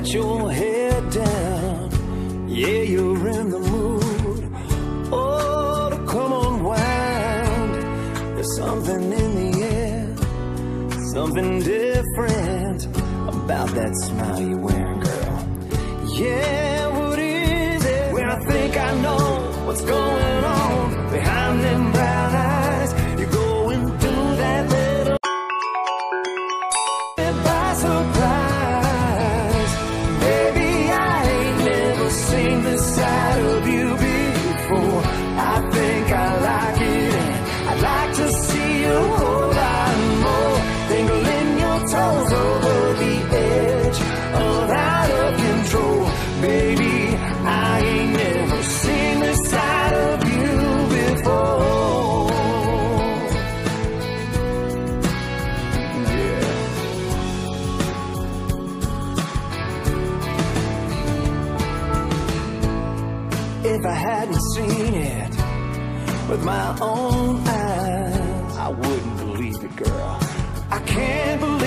let your head down. Yeah, you're in the mood. Oh, to come unwind. There's something in the air, something different about that smile you're wearing, girl. Yeah, what is it? When I think I know what's going on behind them brown eyes, you're going through that little by surprise. Baby, I ain't never seen this side of you before. I think I like it, and I'd like to see you a whole lot more. Dangling your toes over the edge of out of control. Baby, I ain't never seen this side of you before. Yeah. If I hadn't seen it with my own eyes, I wouldn't believe it, girl. I can't believe